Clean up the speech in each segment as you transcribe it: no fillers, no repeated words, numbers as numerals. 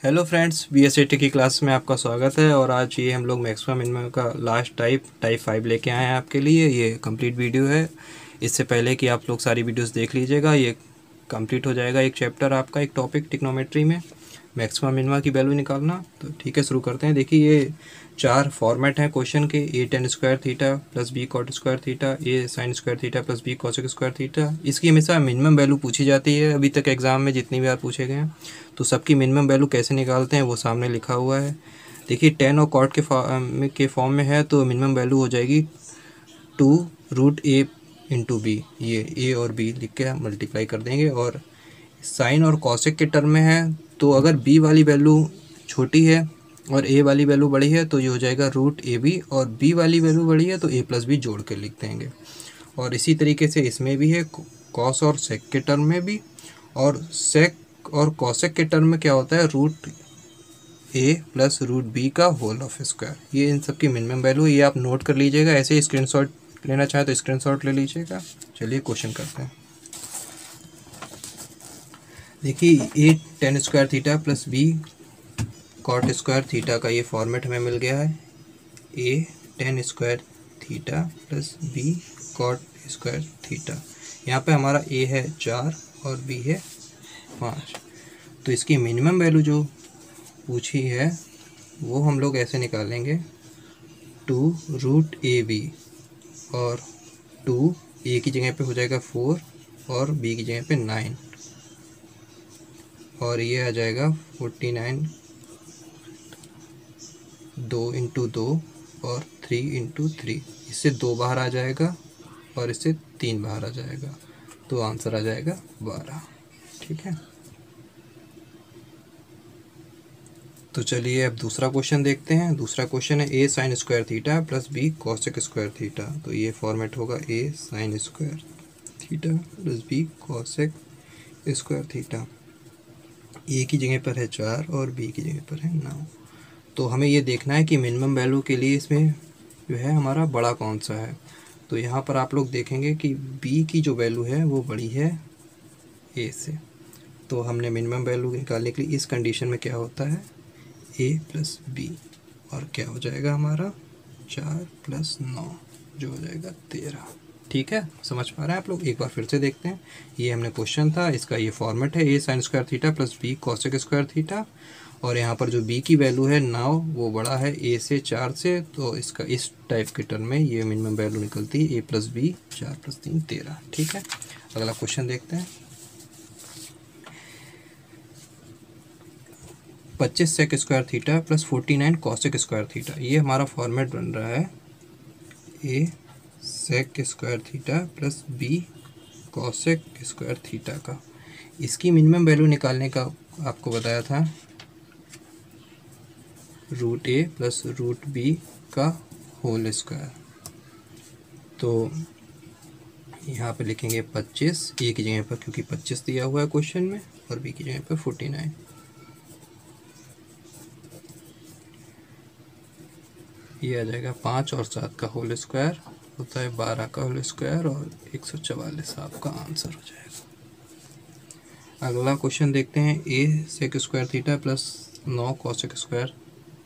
Hello friends, BSAT की class में आपका स्वागत है। और आज ये हम लोग मैक्सिमम मिनिमम का लास्ट टाइप 5 लेके आए हैं आपके लिए। ये कंप्लीट वीडियो है। इससे पहले कि आप लोग सारी वीडियोस देख लीजिएगा, ये कंप्लीट हो जाएगा एक चैप्टर आपका, एक टॉपिक ट्रिग्नोमेट्री में मैक्सिमम मिनिमम की वैल्यू निकालना। तो ठीक है, शुरू करते हैं। देखिए, ये 4 फॉर्मेट हैं क्वेश्चन के। A tan square theta plus b cot square theta, a sine square theta plus b cosec square theta. इसकी हमेशा मिनिमम वैल्यू पूछी जाती है। अभी तक एग्जाम में जितनी बार पूछे गए हैं, तो सबकी मिनिमम वैल्यू कैसे निकालते हैं वो सामने लिखा हुआ है। देखिए, टेन और कॉट के फॉर्म में है, तो मिनिमम वैल्यू हो जाएगी 2√a इंटू बी। ये ए और बी लिख के मल्टीप्लाई कर देंगे। और साइन और कॉसेक के टर्म में है, तो अगर बी वाली वैल्यू छोटी है और ए वाली वैल्यू बड़ी है तो ये हो जाएगा √ab, और बी वाली वैल्यू बड़ी है तो a प्लस बी जोड़ के लिख देंगे। और इसी तरीके से इसमें भी है, कॉस और सेक के टर्म में भी। और सेक और कॉसेक के टर्म में क्या होता है, √a प्लस √b का होल ऑफ स्क्वायर। ये इन सब की मिनिमम वैल्यू, ये आप नोट कर लीजिएगा। ऐसे ही स्क्रीनशॉट लेना चाहें तो स्क्रीनशॉट ले लीजिएगा। चलिए क्वेश्चन करते हैं। देखिए, a tan square theta plus b cot square theta का ये फॉर्मेट हमें मिल गया है। A tan square theta plus b cot square theta. यहाँ पे हमारा ए है 4 और बी है 5। तो इसकी मिनिमम वैल्यू जो पूछी है वो हम लोग ऐसे निकालेंगे, 2√ab, और 2 ए की जगह पे हो जाएगा 4 और बी की जगह पे 9, और ये आ जाएगा 49, 2 इंटू 2 और 3 इंटू 3। इससे 2 बाहर आ जाएगा और इससे 3 बाहर आ जाएगा, तो आंसर आ जाएगा 12। ठीक है, तो चलिए अब दूसरा क्वेश्चन देखते हैं। दूसरा क्वेश्चन है a sine square theta plus b cosec square theta. तो ये फॉर्मेट होगा, a sine square theta plus b cosec square theta. A की जगह पर है 4 और बी की जगह पर है 9। तो हमें ये देखना है कि मिनिमम वैल्यू के लिए इसमें जो है हमारा बड़ा कौन सा है। तो यहाँ पर आप लोग देखेंगे कि बी की जो वैल्यू है वो बड़ी है ए से। तो हमने मिनिमम वैल्यू निकालने के लिए इस कंडीशन में क्या होता है, ए प्लस बी, और क्या हो जाएगा हमारा 4 प्लस 9 जो हो जाएगा 13। ठीक है, समझ पा रहे हैं आप लोग। एक बार फिर से देखते हैं। ये हमने क्वेश्चन था, इसका ये फॉर्मेट है, a sine square theta plus b cosec square theta. और यहाँ पर जो b की वैल्यू है 9, वो बड़ा है a से 4 से, तो इसका इस टाइप के टर्म में ये मिनिमम वैल्यू निकलती है a प्लस बी, 4 प्लस 3 13। ठीक है, अगला क्वेश्चन देखते हैं। 25 sec square theta plus 49 cosec square theta. ये हमारा फॉर्मेट बन रहा है, a sec square theta plus b cosec square theta का। इसकी मिनिमम वैल्यू निकालने का आपको बताया था, √a प्लस √b का होल स्क्वायर। तो यहाँ पे लिखेंगे 25 ए की जगह पर, क्योंकि 25 दिया हुआ है क्वेश्चन में, और बी की जगह पर 49। ये आ जाएगा 5 और 7 का होल स्क्वायर होता है 12 का होल स्क्वायर, और 144 आपका आंसर हो जाएगा। अगला क्वेश्चन देखते हैं। A sec square theta plus 9 cosec square.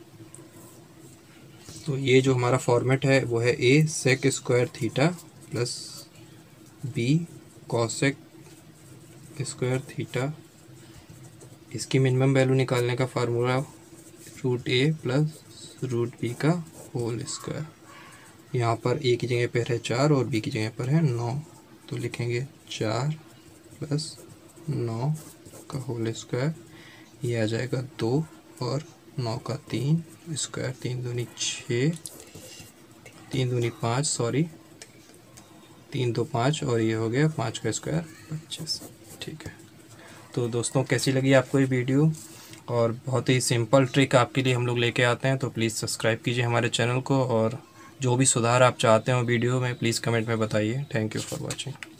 तो ये जो हमारा फॉर्मेट है वो है, a sec square theta plus b cosec square theta. इसकी मिनिमम वैल्यू निकालने का फार्मूला, √a प्लस √b का होल स्क्वायर। यहाँ पर a की जगह पर है 4 और b की जगह पर है 9, तो लिखेंगे 4 प्लस 9 का होल स्क्वायर। ये आ जाएगा 2 और 9 का 3 स्क्वायर, 3 दूनी 6, 3 दूनी 5, सॉरी 3 2 5, और ये हो गया 5 का स्क्वायर 25। ठीक है, तो दोस्तों कैसी लगी आपको ये वीडियो। और बहुत ही सिंपल ट्रिक आपके लिए हम लोग लेके आते हैं, तो प्लीज़ सब्सक्राइब कीजिए हमारे चैनल को। और जो भी सुधार आप चाहते हो वीडियो में, प्लीज़ कमेंट में बताइए। Thank you for watching.